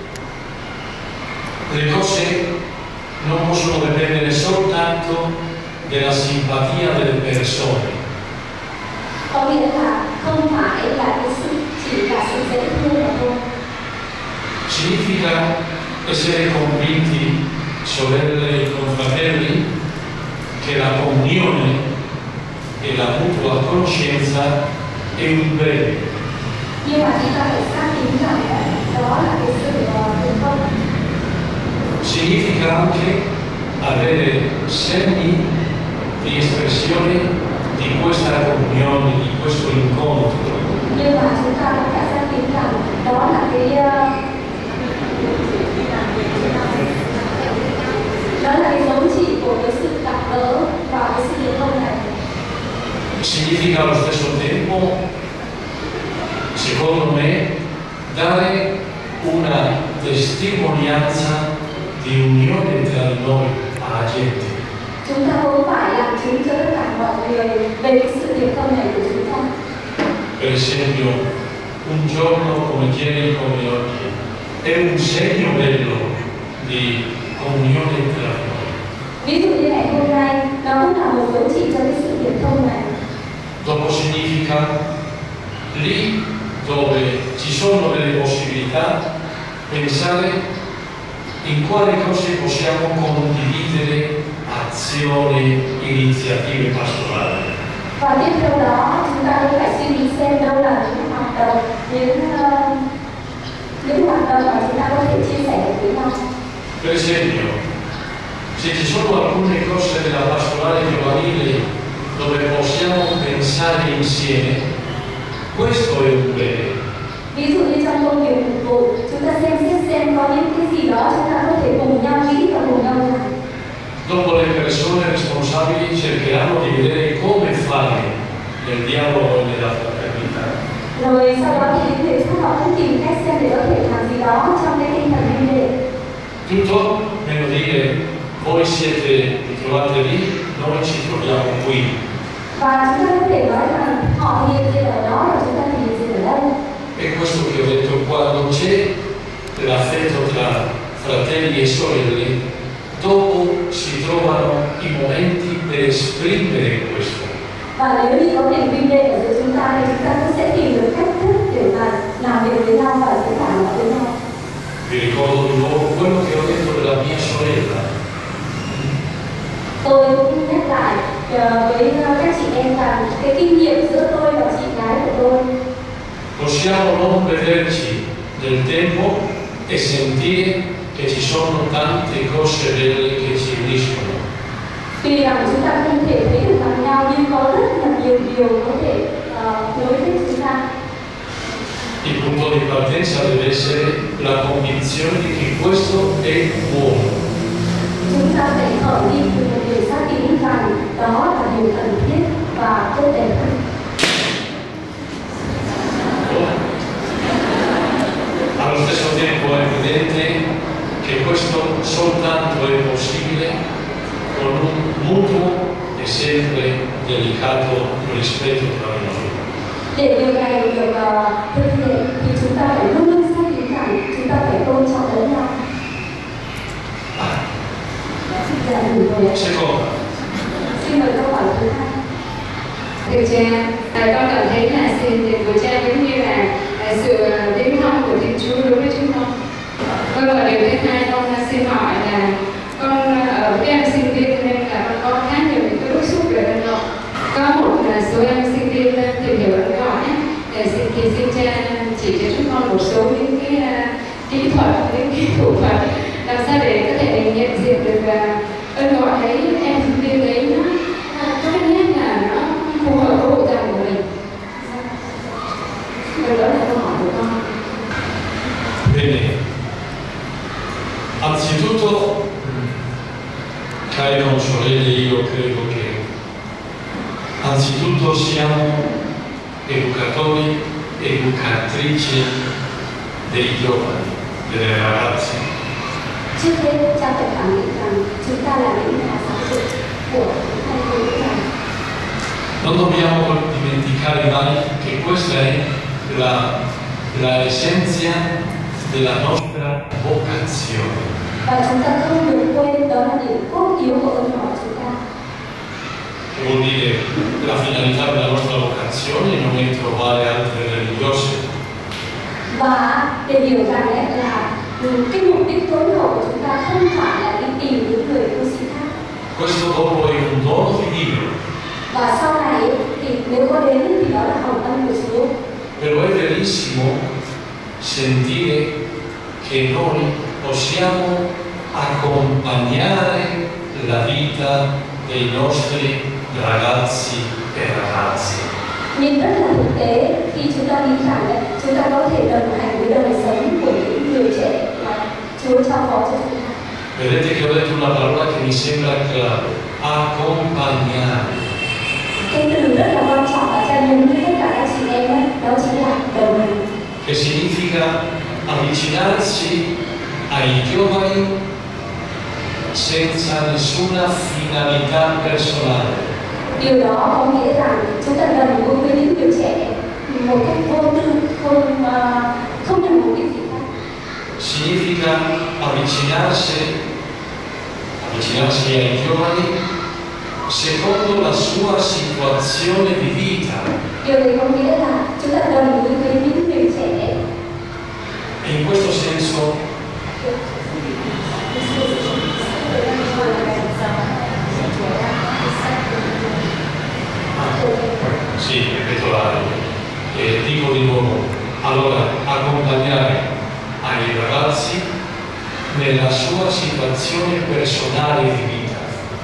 le cose non possono dipendere soltanto della simpatia delle persone.
Có nghĩa là không phải là cái sự chỉ là sự dễ thương mà thôi.
Significa essere convinti, sorelle e confratelli, che la comunione e la mutua conoscenza è un bene.
Nhưng mà chúng ta phải xác định rằng đó là cái sự thành công.
Significa anche avere segni di espressione di questa comunione, di questo incontro.
Nhưng mà chúng ta cũng phải xác định rằng đó là cái dấu chỉ của cái sự gặp gỡ và cái sự liên thông này.
secondo me, dare una testimonianza di unione tra noi alla gente.
Chúng ta cũng phải làm chứng cho tất cả mọi người về cái sự hiệp thông này của chúng ta.
Per esempio, un giorno come ieri, come oggi, è un segno bello di comunione tra noi.
Ví dụ như ngày hôm nay, nó cũng là một dấu chỉ cho cái sự hiệp thông này.
Dopo significa lì dove ci sono delle possibilità, pensare in quali cose possiamo condividere azioni, iniziative pastorali.
Và tiếp theo đó, chúng ta cũng phải suy nghĩ xem đâu là những hoạt động, những hoạt động mà chúng ta có thể chia sẻ được với nhau.
Per esempio, se ci sono alcune cose della pastorale giovanile dove possiamo pensare insieme, questo è un bene.
Ví dụ như trong công việc phục vụ, chúng ta xem có những cái gì đó chúng ta có thể cùng nhau nghĩ và cùng nhau làm.
Dopo le persone responsabili cercheranno di vedere come fare nel dialogo e nella fraternità.
Rồi sau đó thì những người khác họ cũng tìm cách xem để có thể làm gì đó trong cái tinh thần huynh đệ.
Tutto nel dire voi siete vi trovate lì, noi ci troviamo qui.
Và chúng ta có thể nói rằng họ hiện diện ở đó và chúng ta thì hiện diện ở đây.
E questo che ho detto, quando c'è l'affetto tra fratelli e sorelle, dopo si trovano i momenti per esprimere questo.
Và nếu như có tình huynh đệ ở giữa chúng ta thì chúng ta cũng sẽ tìm được cách thức để mà làm việc với nhau và sẽ cảm nhận với nhau.
Vi ricordo di nuovo quello che ho detto della mia sorella.
Tôi cũng nhắc lại với các chị em rằng cái kinh nghiệm giữa tôi và chị gái của tôi.
Possiamo non vederci nel tempo e sentire che ci sono tante cose belle che ci uniscono.
Tuy rằng chúng ta không thể thấy được mặt nhau nhưng có rất là nhiều điều có thể nối kết chúng ta.
Il punto di partenza deve essere la convinzione di che questo è buono.
Chúng ta phải khởi đi từ một điều xác định rằng đó là điều cần thiết và tốt đẹp.
Allo stesso tempo è evidente che questo soltanto è possibile con un mutuo e sempre delicato rispetto tra noi.
Để điều này được thực hiện thì chúng ta phải luôn luôn xác định rằng chúng ta phải tôn trọng lẫn nhau.
Secondo,
Xin mời câu hỏi thứ hai.
Thưa cha, con cảm thấy là sự hiện diện của cha giống như là sự viếng thăm của Thiên Chúa đối với chúng con. Vâng, và điều thứ hai con xin hỏi là con ở với em sinh viên nên là con có khá nhiều những cái bức xúc về Ấn Độ. Có một số em sinh viên tìm hiểu Ấn Độ thì xin cha chỉ cho chúng con một số những cái kỹ thuật, những cái thủ thuật làm sao để có thể mình nhận diện được Ấn Độ thấy em sinh viên đấy nó có cái nét là nó phù hợp với bộ dạng của mình. Đó là câu hỏi của con.
bene. Anzitutto, cari consorelle, io credo che anzitutto siamo educatori, educatrici dei giovani, delle ragazze.
Trước hết, cha phải khẳng định rằng chúng ta là những nhà giáo dục của hai người này.
Non dobbiamo dimenticare mai che questa è la essenza della nostra vocazione.
Và chúng ta không được quên đó là điểm cốt yếu của ơn gọi chúng ta.
Che vuol dire la finalità della nostra vocazione non è trovare altre religiose.
Và để hiểu rằng đấy là cái mục đích tối hậu của chúng ta không phải là đi tìm những người tu sĩ khác.
Questo dopo è un dono di Dio.
Và sau này thì nếu có đến thì đó là hồng ân của Chúa.
Però è bellissimo sentire che noi possiamo accompagnare la vita dei nostri ragazzi e ragazze.
Nhưng rất là thực tế khi chúng ta nghĩ rằng đấy, chúng ta có thể đồng hành với đời sống của những người trẻ mà Chúa trao phó cho chúng ta.
Vedete che ho detto una parola che mi sembra clara, accompagnare.
Cái từ rất là quan trọng và cha nhấn với tất cả các chị em ấy, đó chính là đồng hành.
che significa avvicinarsi ai giovani senza nessuna finalità personale.
Điều đó có nghĩa rằng chúng ta gần gũi với những người trẻ một cách vô tư, không nhằm mục đích gì khác.
Significa avvicinarsi ai giovani secondo la sua situazione di vita.
Điều này có nghĩa là chúng ta gần gũi với những người trẻ.
E in questo senso sì, ripeto dico di nuovo, allora accompagnare ai ragazzi nella sua situazione personale di vita.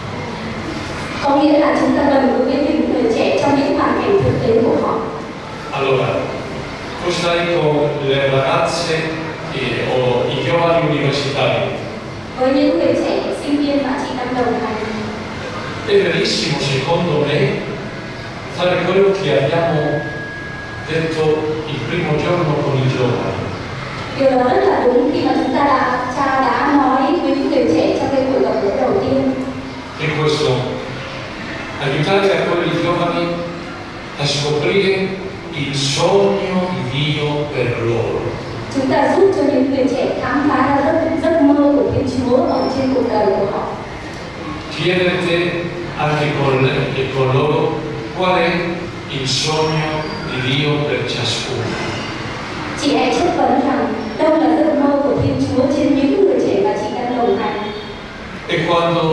Có nghĩa là chúng ta gần gũi với những người trẻ trong những hoàn cảnh thực tế của họ.
Allora, tu stai con le ragazze o i giovani universitari.
Với những người trẻ sinh viên mà chị đang đồng hành,
È verissimo, secondo me, fare quello che abbiamo detto il primo giorno con i giovani.
điều đó rất là đúng khi mà chúng ta đã nói với những người trẻ trong cái buổi gặp gỡ đầu tiên.
E questo, aiutare a quei giovani a scoprire il sogno di Dio per loro.
Chúng ta giúp cho những người trẻ khám phá ra giấc mơ của Thiên Chúa ở trên cuộc đời của họ.
Chiedete anche con loro qual è il sogno di Dio per ciascuno.
Chị hãy chất vấn rằng đâu là giấc mơ của Thiên Chúa trên những người trẻ mà chị đang đồng hành.
E quando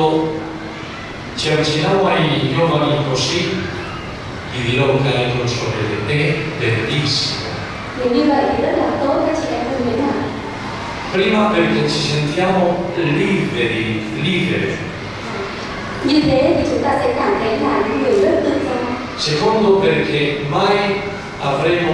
ci avviciniamo ai giovani così, gli dirò cari consorelle, è bellissimo.
Thì như vậy thì rất là tốt các chị em thân mến ạ.
Prima perché ci sentiamo liberi.
Như thế thì chúng ta sẽ cảm thấy là những người rất tự do.
Secondo perché mai avremo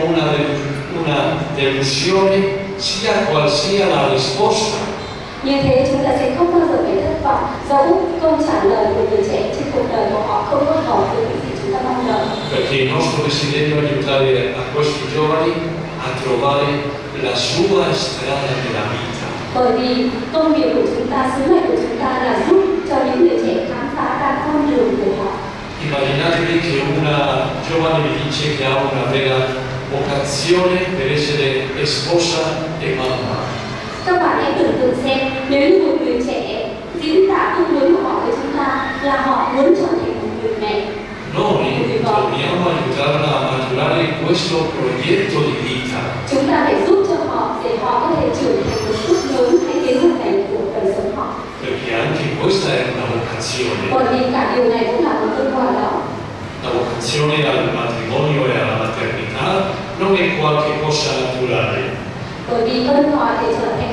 una delusione sia qual sia la risposta.
Như thế chúng ta sẽ không bao giờ phải thất vọng dẫu câu trả lời của người trẻ trên cuộc đời của họ không có hợp với những gì chúng ta mong đợi.
Perché il nostro desiderio è aiutare a questi giovani a trovare la sua strada nella vita.
Bởi vì công việc của chúng ta, sứ mệnh của chúng ta là giúp cho những người trẻ khám phá ra con đường của họ.
Immaginatevi che una giovane mi dice che ha una vera vocazione per essere sposa e mamma.
Các bạn hãy tưởng tượng xem nếu như một người trẻ diễn tả ước muốn của họ với chúng ta là họ muốn trở thành một người mẹ.
Noi dobbiamo aiutarla a maturare questo progetto di vita.
Chúng ta phải giúp cho họ để họ có thể trưởng thành một ước muốn hay kế hoạch này của đời sống họ.
Perché anche questa è una vocazione.
Bởi vì cả điều này cũng là một ước gọi đó.
La vocazione al matrimonio e alla maternità non è qualche cosa naturale.
Bởi vì ơn gọi để trở thành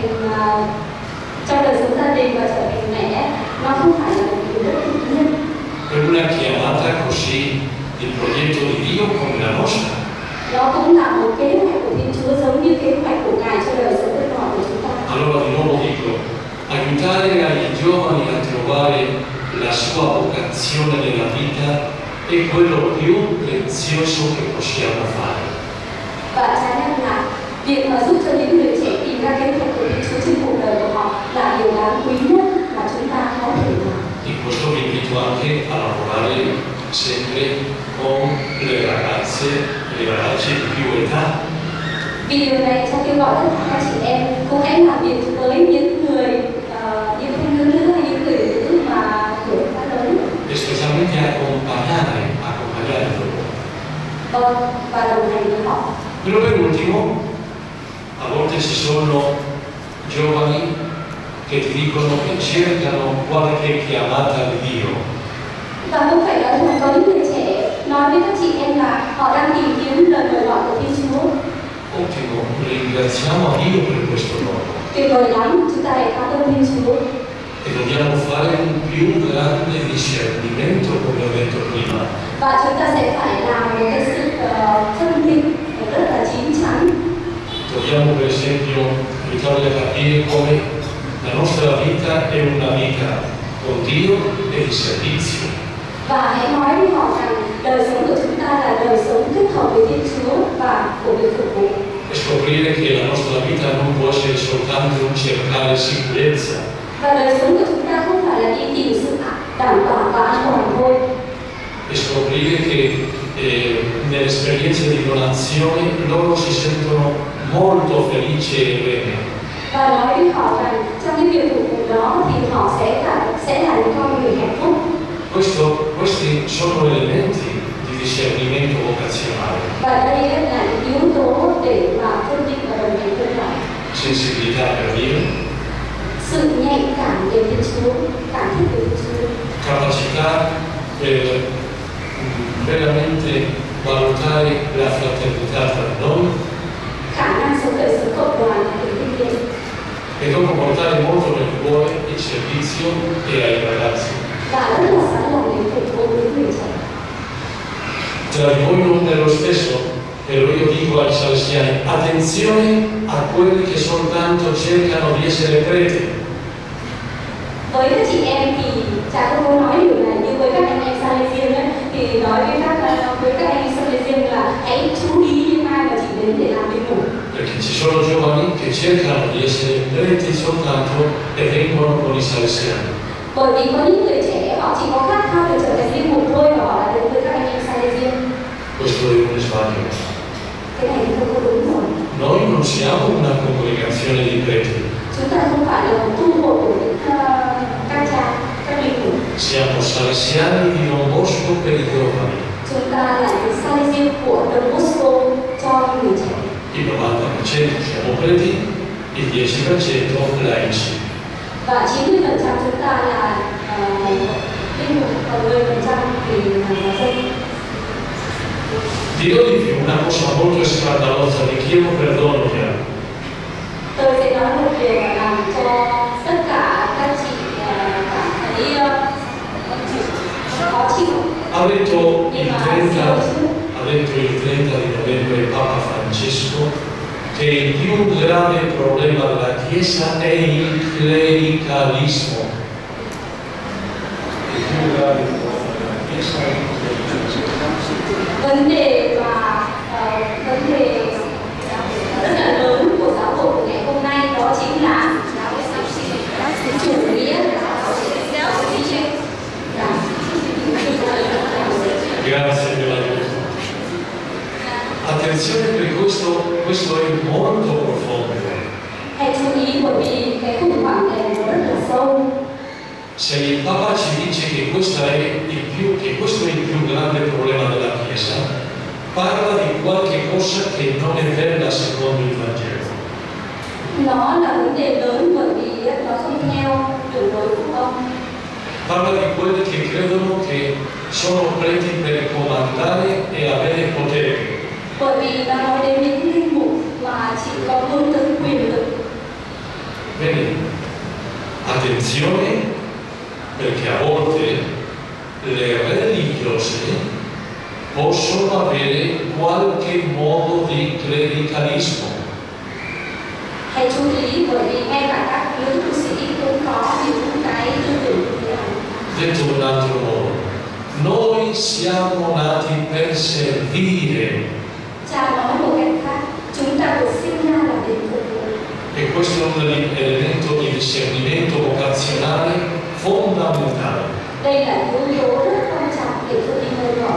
trong đời sống gia đình và trở thành mẹ, nó không phải là một điều rất tự nhiên.
Per una chiamata così, il progetto di Dio come la nostra.
Nó cũng là một kế hoạch của Thiên Chúa giống như kế hoạch của Ngài cho đời sống ơn gọi của chúng ta.
Allora di nuovo dico, aiutare ai giovani a trovare la sua vocazione nella vita è quello più prezioso che possiamo fare.
Và trái lại là việc mà giúp cho những người trẻ tìm ra kế hoạch của Thiên Chúa trên cuộc đời của họ là điều đáng quý nhất mà chúng ta có thể làm.
In questo vi invito anche a lavorare sempre con le ragazze di più età.
Vì điều này cho kêu gọi tất cả các chị em cũng hãy làm việc với những người những phụ nữ hay những người phụ nữ mà tuổi đã lớn.
E specialmente accompagnare loro.
Vâng, và đồng hành với họ.
Però per ultimo, a volte ci sono giovani che ti dicono che cercano qualche chiamata di Dio.
Và cũng phải nói rằng có những người trẻ nói với các chị em là họ đang tìm kiếm lời mời gọi của Thiên Chúa.
Ottimo, ringraziamo a Dio per questo dono.
Tuyệt vời lắm, chúng ta hãy cảm ơn Thiên Chúa.
E dobbiamo fare un più grande discernimento, come ho detto prima.
Và chúng ta sẽ phải làm một cái sự phân tích rất là chín chắn.
Dobbiamo per esempio aiutare a capire come la nostra vita è una vita con Dio e di servizio.
Và hãy nói với họ rằng đời sống của chúng ta là đời sống kết hợp với Thiên Chúa và của việc phục vụ.
E scoprire che la nostra vita non può essere soltanto un cercare sicurezza,
Và đời sống của chúng ta không phải là đi tìm sự đảm bảo và an toàn thôi.
e scoprire che nelle esperienze di donazione loro si sentono molto felici e bene.
Và nói với họ rằng trong cái việc phục vụ đó thì họ sẽ là những con người hạnh phúc.
Questi sono elementi di discernimento vocazionale.
Và đây là những yếu tố để mà phân định và đồng hành với nhau.
Sensibilità per Dio,
Sự nhạy cảm về Thiên Chúa, cảm thức về Thiên Chúa.
capacità per veramente valutare la fraternità tra noi
Khả năng sống đời sống cộng đoàn và tình thiên liêng.
e dopo portare molto nel cuore il servizio e ai ragazzi.
Và rất là sẵn lòng để phục vụ những người trẻ.
Tra di voi non è lo stesso, però io dico ai salesiani, attenzione a quelli che soltanto cercano di essere preti.
Với các chị em thì chả không có nói điều này, nhưng với các anh em Salesian ấy, thì nói với các anh em Salesian là hãy chú ý những ai mà chỉ đến để làm linh mục.
Perché ci sono giovani che cercano di essere preti soltanto e vengono con i salesiani.
Bởi vì có những người trẻ họ chỉ có khát khao để trở thành linh mục thôi và họ đã đến với các anh em Salesian.
Questo è un sbaglio.
Cái này thì không có đúng rồi.
Noi non siamo una congregazione di preti,
Chúng ta không phải là một tu hội của những các cha, các linh mục.
siamo salesiani di Don Bosco per i giovani.
Chúng ta là những Salesian của Don Bosco cho người trẻ.
Il 90% siamo preti, il 10% laici.
Và 90% chúng ta là linh mục, còn 10% thì là dân.
Dirò di più, una cosa molto scandalosa, vi chiedo perdono già.
Tôi sẽ nói một điều mà làm cho tất cả các chị cảm thấy khó chịu.
Ha detto
Nhưng
il
mà
30 di novembre Papa Francesco che il più grave problema della Chiesa è il clericalismo. Il più grave problema della Chiesa è il clericalismo.
vấn đề rất là lớn của giáo hội của ngày hôm nay đó chính là chủ nghĩa
Grazie per l'aiuto. Attenzione perché questo è molto profondo.
hãy chú ý bởi vì cái khủng hoảng này nó rất là sâu.
Se il Papa ci dice che questo è il più grande problema della Chiesa, parla di qualche cosa che non è vera secondo il Vangelo.
Nó là vấn đề lớn bởi vì nó không theo đường lối của ông.
Parla di quelli che credono che sono preti per comandare e avere potere.
Bởi vì nó nói đến những linh mục mà chỉ có hướng tới quyền lực.
Bene, attenzione perché a volte le religiose possono avere qualche modo di clericalismo.
Hãy chú ý bởi vì ngay cả các nữ tu sĩ cũng có những cái tư tưởng như thế này.
Detto in un altro modo, noi siamo nati per servire
Cha nói một cách khác, chúng ta được sinh ra là để phục vụ.
e questo è un elemento di discernimento vocazionale fondamentale.
Đây là yếu tố rất quan trọng để tôi đi nơi gọi.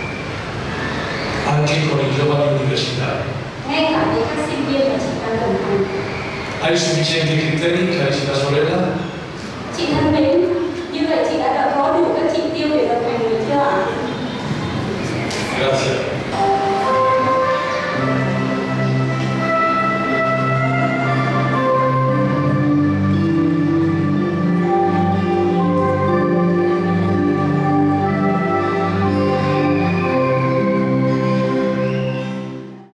Anche con i giovani universitari.
Ngay cả với các sinh viên mà chị đang đồng hành.
Hai sufficienti criteri, carissima sorella?
Chị thân mến, như vậy chị đã có đủ các chỉ tiêu để đồng hành được chưa ạ?
Grazie